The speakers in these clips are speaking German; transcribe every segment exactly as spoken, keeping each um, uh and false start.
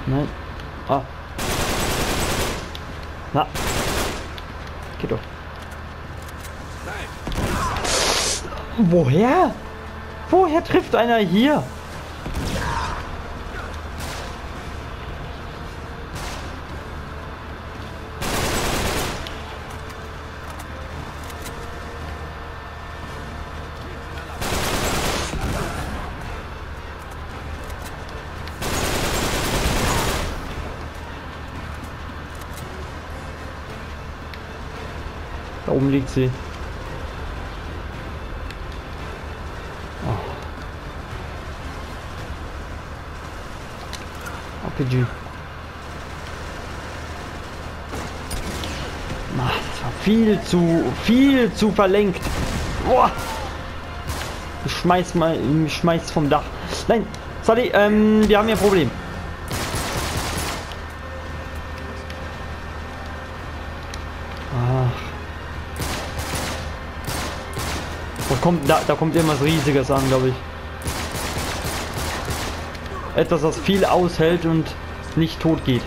Nein. Ah. Na. Geht doch. Woher? Woher trifft einer hier? Da oben liegt sie. Oh. R P G. Ach, das war viel zu, viel zu verlenkt. Boah. Ich schmeiß mal, ich schmeiß vom Dach. Nein, sorry, ähm, wir haben hier ein Problem. Da kommt, da, da kommt irgendwas Riesiges an, glaube ich. Etwas, das viel aushält und nicht tot geht.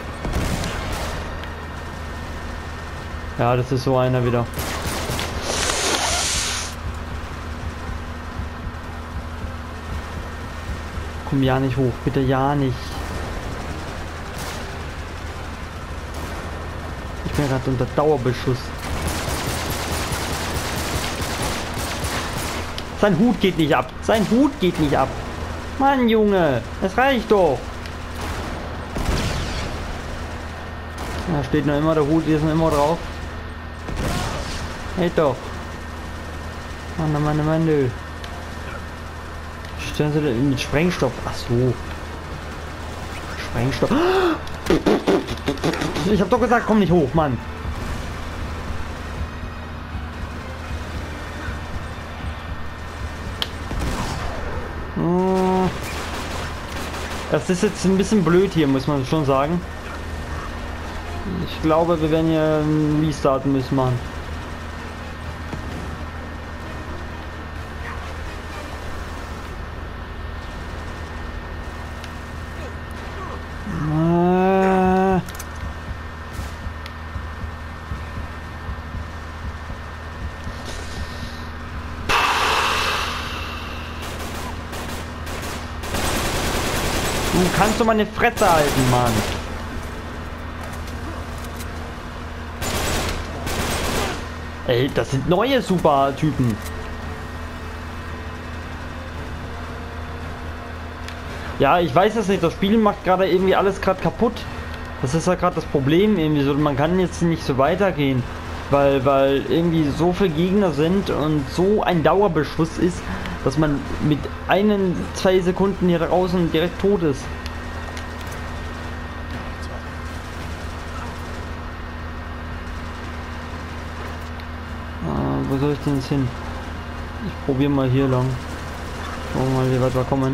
Ja, das ist so einer wieder. Komm ja nicht hoch, bitte ja nicht. Ich bin gerade unter Dauerbeschuss. Sein Hut geht nicht ab. Sein Hut geht nicht ab. Mann, Junge, das reicht doch. Da steht noch immer der Hut, hier ist noch immer drauf. Hey doch. Mann, Mann, Mann, Mann. Stellen Sie denn mit Sprengstoff? Ach so. Sprengstoff. Ich hab doch gesagt, komm nicht hoch, Mann. Das ist jetzt ein bisschen blöd hier, muss man schon sagen. Ich glaube, wir werden hier einen Restarten müssen machen. Äh. Du kannst doch mal eine Fresse halten, Mann. Ey, das sind neue Supertypen. Ja, ich weiß es nicht. Das Spiel macht gerade irgendwie alles gerade kaputt. Das ist ja gerade das Problem irgendwie so. Man kann jetzt nicht so weitergehen, weil weil irgendwie so viele Gegner sind und so ein Dauerbeschuss ist, dass man mit einen, zwei Sekunden hier draußen direkt tot ist. Äh, wo soll ich denn jetzt hin? Ich probiere mal hier lang. Schauen wir mal, wie weit wir kommen.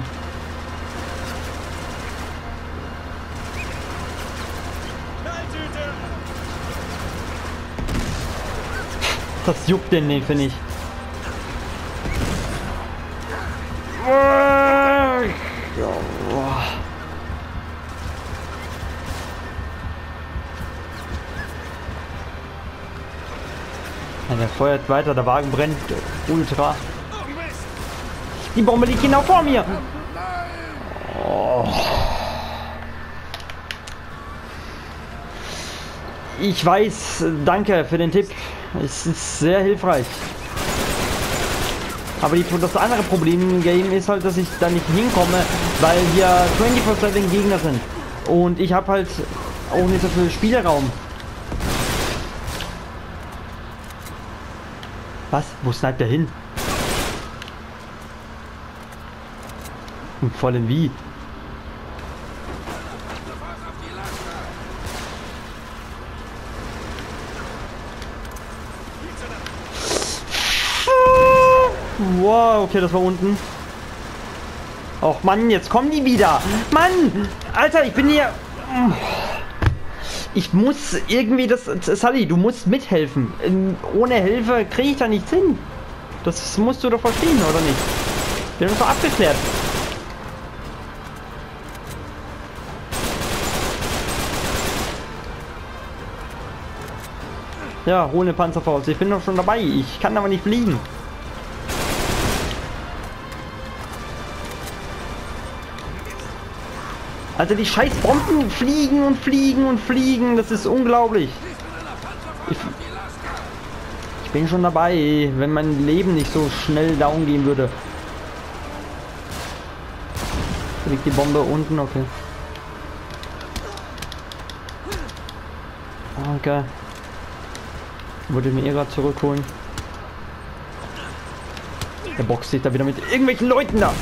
Das juckt den nicht, finde ich. Ja, der feuert weiter, der Wagen brennt ultra. Die Bombe liegt genau vor mir. Oh. Ich weiß, danke für den Tipp. Es ist sehr hilfreich. Aber die, das andere Problem im Game ist halt, dass ich da nicht hinkomme, weil hier vierundzwanzig sieben Gegner sind. Und ich habe halt auch nicht so viel Spielraum. Was? Wo sniped der hin? Und vor allem wie? Wow, okay, das war unten. Och Mann, jetzt kommen die wieder. Mann, Alter, ich bin hier. Ich muss irgendwie das... Sully, du musst mithelfen. Ohne Hilfe kriege ich da nichts hin. Das musst du doch verstehen, oder nicht? Wir haben das doch abgeklärt. Ja, ohne Panzerfaust. Ich bin doch schon dabei. Ich kann aber nicht fliegen. Also die scheiß Bomben fliegen und fliegen und fliegen. Das ist unglaublich. Ich, ich bin schon dabei, wenn mein Leben nicht so schnell down gehen würde. Da liegt die Bombe unten, okay. Okay. Würde mir eh gerade zurückholen. Der boxt sich da wieder mit irgendwelchen Leuten da.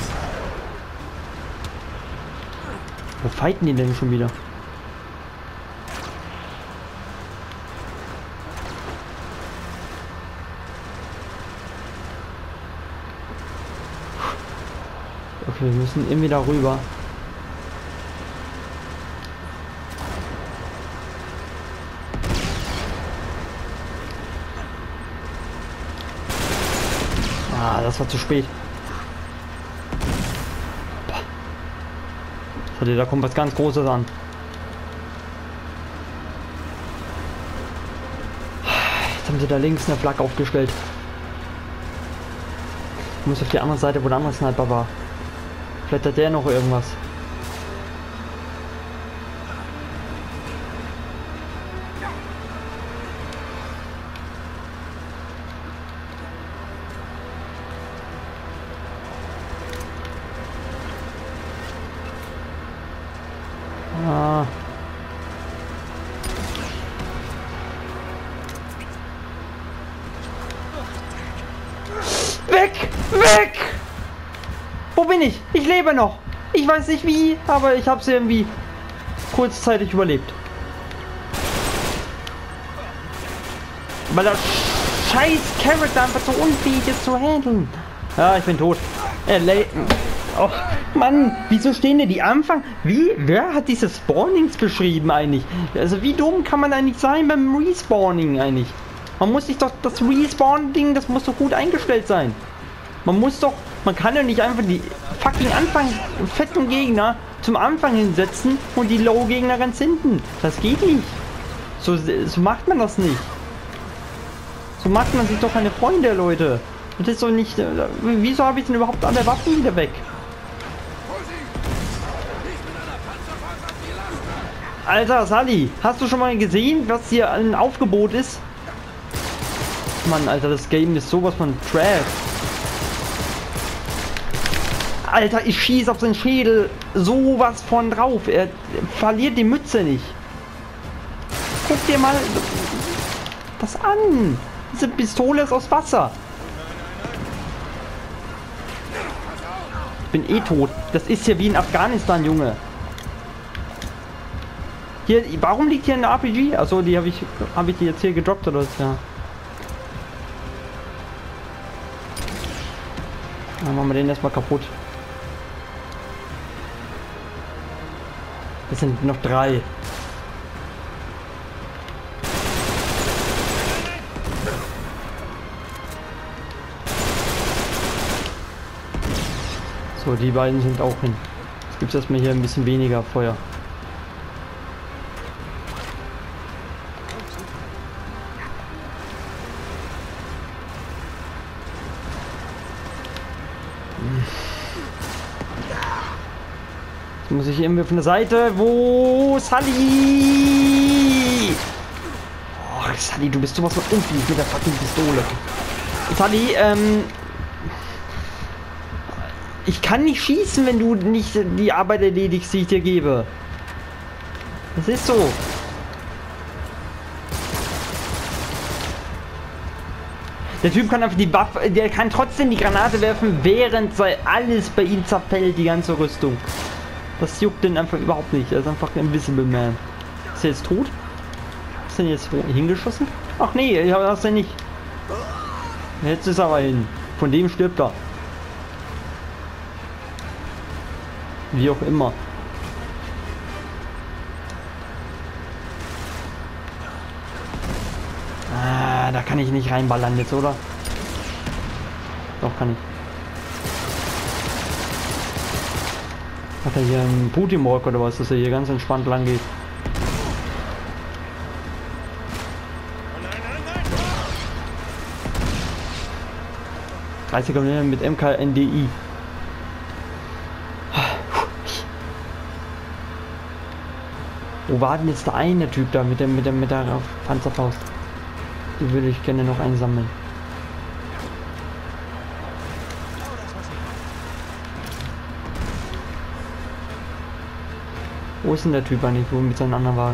Wo fighten die denn schon wieder? Okay, wir müssen irgendwie da rüber. Ah, das war zu spät. Boah. Da kommt was ganz Großes an. Jetzt haben sie da links eine Flagge aufgestellt. Ich muss auf die andere Seite, wo der andere Sniper war. Vielleicht hat der noch irgendwas. Ah. Weg! Weg! Wo bin ich? Ich lebe noch. Ich weiß nicht wie, aber ich habe es irgendwie kurzzeitig überlebt. Weil der scheiß Charakter einfach so unfähig ist zu handeln. Ja, ich bin tot. Äh, oh, Mann, wieso stehen denn die Anfang? Wie? Wer hat diese Spawnings beschrieben eigentlich? Also wie dumm kann man eigentlich sein beim Respawning eigentlich? Man muss sich doch, das Respawn-Ding, das muss doch gut eingestellt sein. Man muss doch, man kann ja nicht einfach die fucking Anfang fetten Gegner zum Anfang hinsetzen und die Low-Gegner ganz hinten. Das geht nicht. So, so macht man das nicht. So macht man sich doch keine Freunde, Leute. Das ist doch nicht... Wieso habe ich denn überhaupt alle Waffen wieder weg? Alter, Sully, hast du schon mal gesehen, was hier ein Aufgebot ist? Mann, Alter, das Game ist sowas von Trash. Alter, ich schieße auf seinen Schädel sowas von drauf. Er verliert die Mütze nicht. Guck dir mal das an. Diese Pistole ist aus Wasser. Ich bin eh tot. Das ist ja wie in Afghanistan, Junge. Hier, warum liegt hier eine R P G? Achso, die habe ich, habe ich die jetzt hier gedroppt oder was? Ja. Dann machen wir den erstmal kaputt. Es sind noch drei. So, die beiden sind auch hin. Jetzt gibt es erstmal hier ein bisschen weniger Feuer. Jetzt muss ich irgendwie von der Seite, wo Sully! Oh, Sully, du bist sowas von unfähig mit der fucking Pistole. Sully, ähm... ich kann nicht schießen, wenn du nicht die Arbeit erledigst, die ich dir gebe. Das ist so. Der Typ kann einfach die Waffe, der kann trotzdem die Granate werfen, während alles bei ihm zerfällt, die ganze Rüstung. Das juckt den einfach überhaupt nicht. Er ist einfach ein Invisible Man. Ist er jetzt tot? Ist er jetzt hingeschossen? Ach nee, ich habe das ja nicht. Jetzt ist er aber hin. Von dem stirbt er. Wie auch immer. Ah, da kann ich nicht reinballern jetzt, oder? Doch, kann ich. Hat er hier einen Putin-Walk oder was, dass er hier ganz entspannt lang geht? Nein, nein, nein! dreißiger mit M K N D I. Wo war denn jetzt der eine Typ da mit der mit der mit der Panzerfaust? Die würde ich gerne noch einsammeln. Wo ist denn der Typ eigentlich, wo mit seinem anderen Wagen?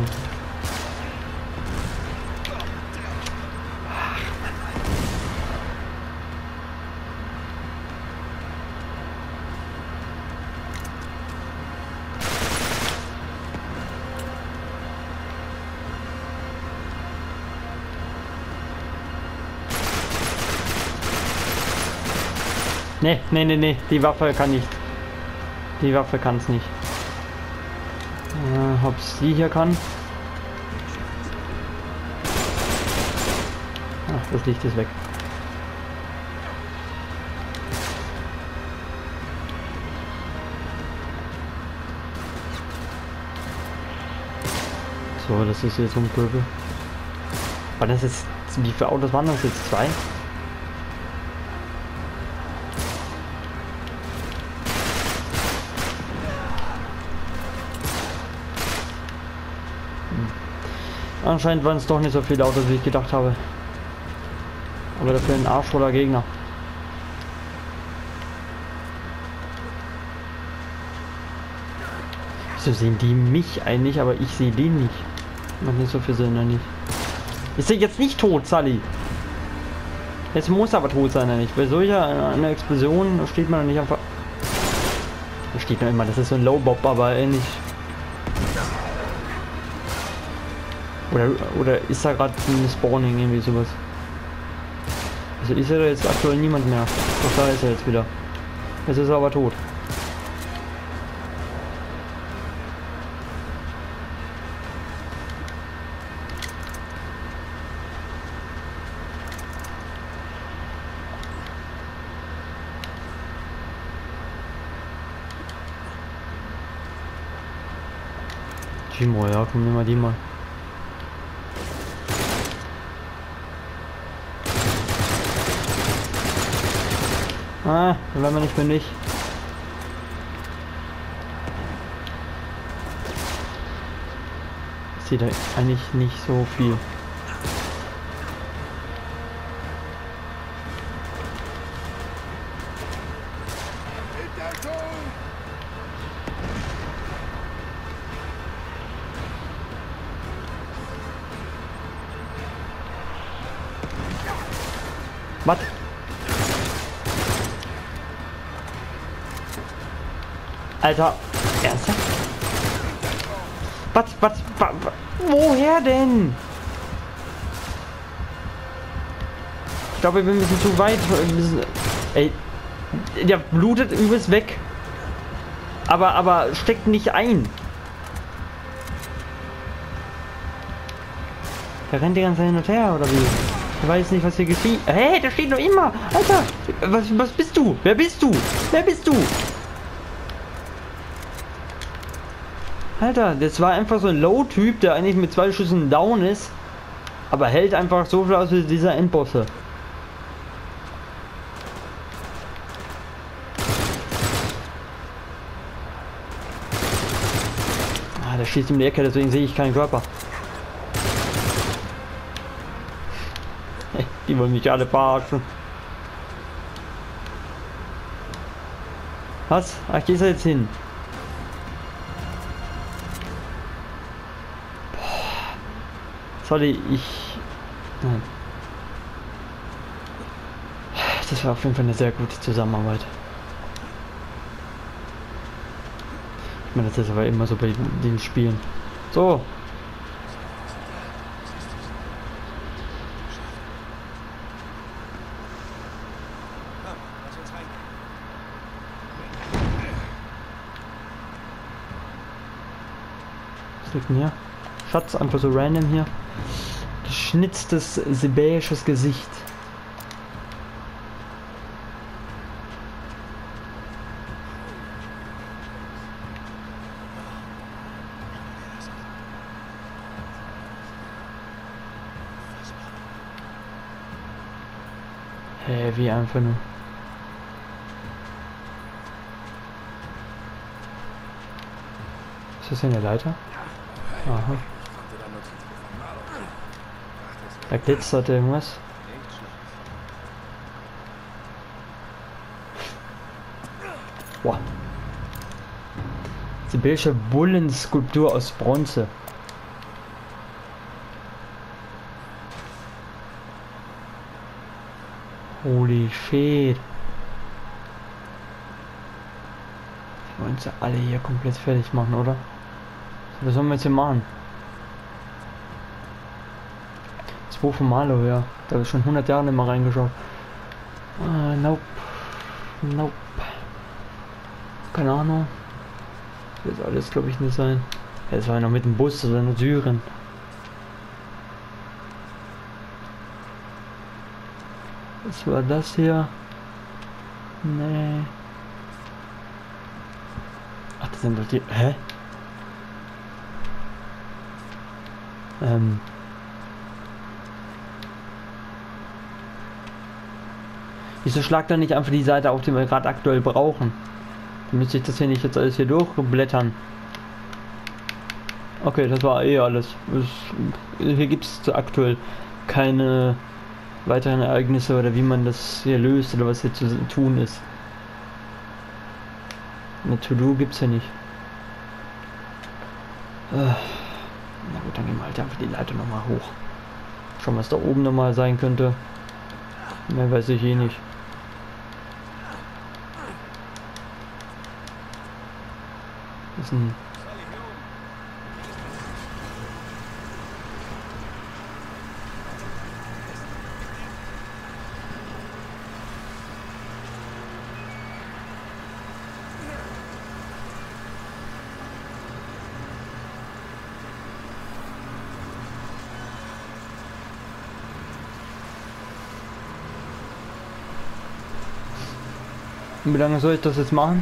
Ne, ne, ne, ne, die Waffe kann nicht. Die Waffe kann es nicht. Äh, ob es die hier kann? Ach, das Licht ist weg. So, das ist jetzt so ein Pöbel. War das jetzt, wie viele Autos waren das jetzt? Zwei? Anscheinend waren es doch nicht so viele Autos, wie ich gedacht habe. Aber dafür ein Arsch voller Gegner. Wieso sehen die mich eigentlich, aber ich sehe den nicht? Macht nicht so viel Sinn, oder nicht? Ist er jetzt nicht tot, Sully? Jetzt muss er aber tot sein, oder nicht? Bei solcher einer Explosion steht man doch nicht einfach... Da steht noch immer, das ist so ein Low-Bob, aber ähnlich... Oder, oder ist da gerade ein Spawning, irgendwie sowas? Also ist ja jetzt aktuell niemand mehr. Doch da ist er jetzt wieder. Jetzt ist er aber tot. Timo, ja, komm, nimm mal die mal. Ah, dann werden wir nicht fündig. Ich sehe da eigentlich nicht so viel. Was? Alter, ernsthaft? Was, was, was, woher denn? Ich glaube, wir müssen zu weit. Wir müssen, ey, der blutet übelst weg. Aber, aber steckt nicht ein. Der rennt die ganze Zeit hin und her, oder wie? Ich weiß nicht, was hier geschieht. Hey, der steht noch immer. Alter, was, was bist du? Wer bist du? Wer bist du? Alter, das war einfach so ein Low-Typ, der eigentlich mit zwei Schüssen down ist, aber hält einfach so viel aus wie dieser Endbosse. Ah, der schießt in die Ecke, deswegen sehe ich keinen Körper. Hey, die wollen mich alle verarschen. Was? Ach, gehst du jetzt hin? Sorry, ich... Nein. Das war auf jeden Fall eine sehr gute Zusammenarbeit. Ich meine, das ist aber immer so bei den Spielen. So. Was liegt denn hier? Schatz, einfach so random hier. Geschnitztes sibäisches Gesicht. Hey, wie einfach nur. Ist das hier eine Leiter? Aha. Da glitzert irgendwas. Boah. Sibirische Bullenskulptur aus Bronze. Holy shit. Wir wollen sie alle hier komplett fertig machen, oder? Was sollen wir jetzt hier machen? Das Buch von Malo, ja. Da habe ich schon hundert Jahre nicht mal reingeschaut. Ah, nope. Nope. Keine Ahnung. Das wird alles, glaube ich, nicht sein. Ja, das war ja noch mit dem Bus, das war in Syrien. Was war das hier? Nee. Ach, das sind doch die... Hä? Ähm... Wieso schlagt er nicht einfach die Seite auf, die wir gerade aktuell brauchen? Dann müsste ich das hier nicht jetzt alles hier durchblättern. Okay, das war eh alles. Es, hier gibt es aktuell keine weiteren Ereignisse oder wie man das hier löst oder was hier zu tun ist. Eine To-Do gibt es ja nicht. Äh, na gut, dann gehen wir halt einfach die Leiter nochmal hoch. Schauen, was da oben nochmal sein könnte. Mehr weiß ich eh nicht. Das ist ein... Wie lange soll ich das jetzt machen?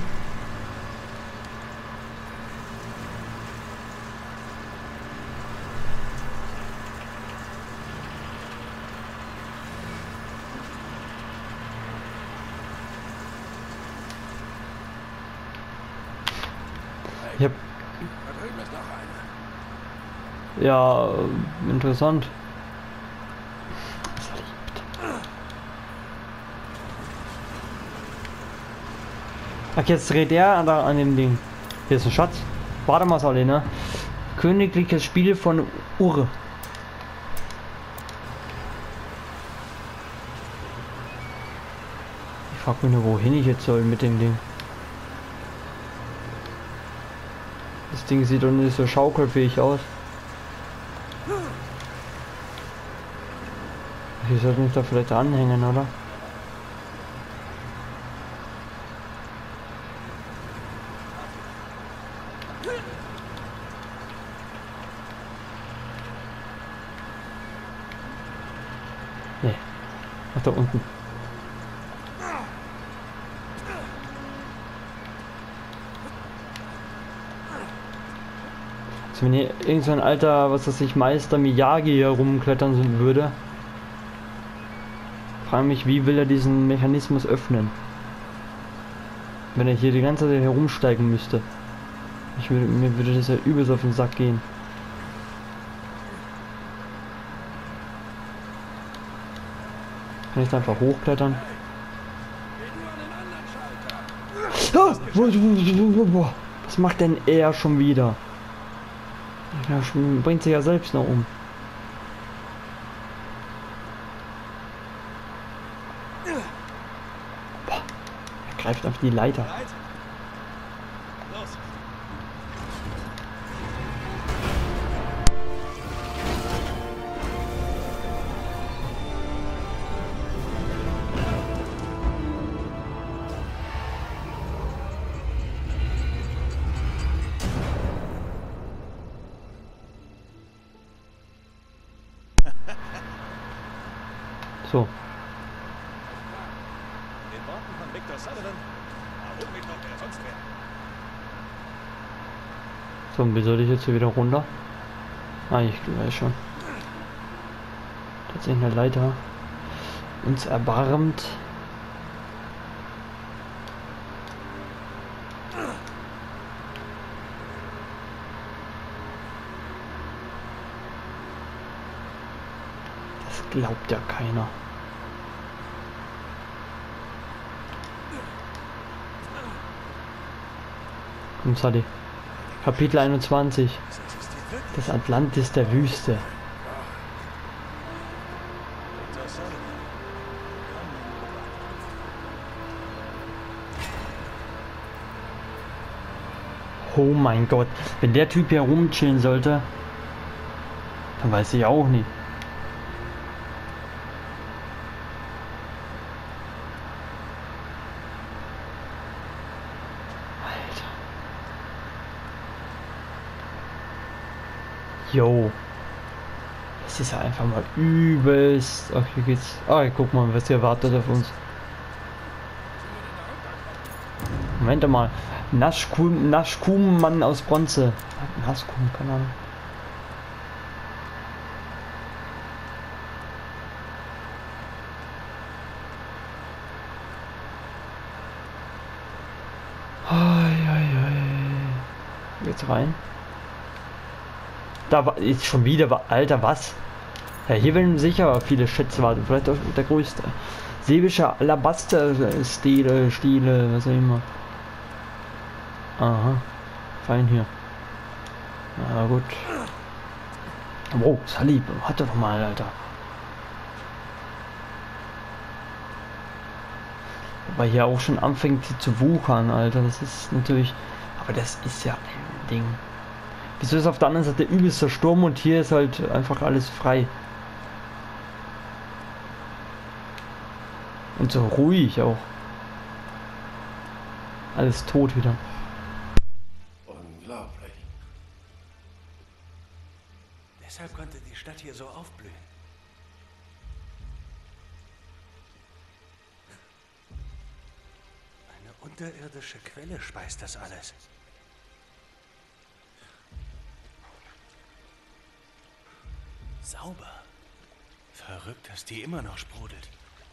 Ich hab... Ja, interessant. Ach, jetzt dreht er da an dem Ding. Hier ist ein Schatz. Warte mal, Sally, ne? Königliches Spiel von Ur. Ich frag mich nur, wohin ich jetzt soll mit dem Ding. Das Ding sieht doch nicht so schaukelfähig aus. Ich sollte mich da vielleicht anhängen, oder? Nee. Ach, da unten. Also wenn hier irgend so ein alter, was weiß ich, Meister Miyagi hier rumklettern würde, frage mich, wie will er diesen Mechanismus öffnen? Wenn er hier die ganze Zeit herumsteigen müsste. Ich würde, mir würde das ja übelst auf den Sack gehen. Kann ich da einfach hochklettern? Ah! Was macht denn er schon wieder? Ja, bringt sich ja selbst noch um. Boah, er greift auf die Leiter. So. Den Worten von Victor Sutherland, warum mich noch wer sonst wer? So, und wie soll ich jetzt hier wieder runter? Ah, ich weiß schon. Tatsächlich eine Leiter. Uns erbarmt. glaubt ja keiner. Komm, Sally. Kapitel einundzwanzig. Das Atlantis der Wüste. Oh mein Gott, wenn der Typ hier rumchillen sollte, dann weiß ich auch nicht. Alter. Yo. Das ist ja einfach mal übelst. Ach, hier geht's. Ah, guck mal, was hier wartet auf uns. Moment mal. Naschkum, Naschkum-Mann aus Bronze. Naschkum, keine Ahnung. Ai, ai, ai. Jetzt rein. Da war ist schon wieder. Alter, was? Ja, hier werden sicher viele Schätze warten. Vielleicht auch der größte. Seebische Alabaster-Stile, Stile, was auch immer. Aha. Fein hier. Na gut. Wow, Sally, warte doch mal, Alter. Wobei hier auch schon anfängt zu wuchern, Alter. Das ist natürlich. Aber das ist ja ein Ding. Wieso ist auf der anderen Seite übelster Sturm und hier ist halt einfach alles frei. Und so ruhig auch. Alles tot wieder. Unglaublich. Deshalb konnte die Stadt hier so aufblühen. Eine unterirdische Quelle speist das alles. Sauber. Verrückt, dass die immer noch sprudelt.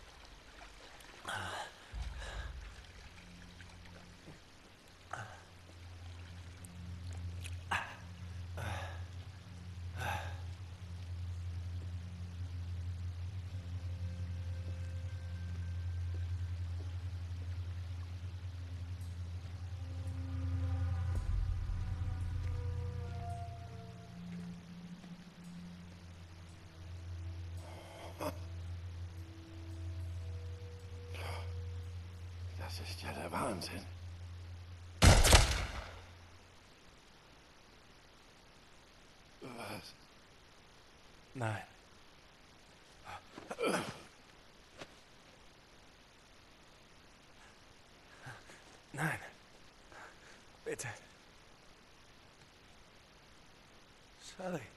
Das ist ja der Wahnsinn. Was? Nein. Nein. Bitte. Sally.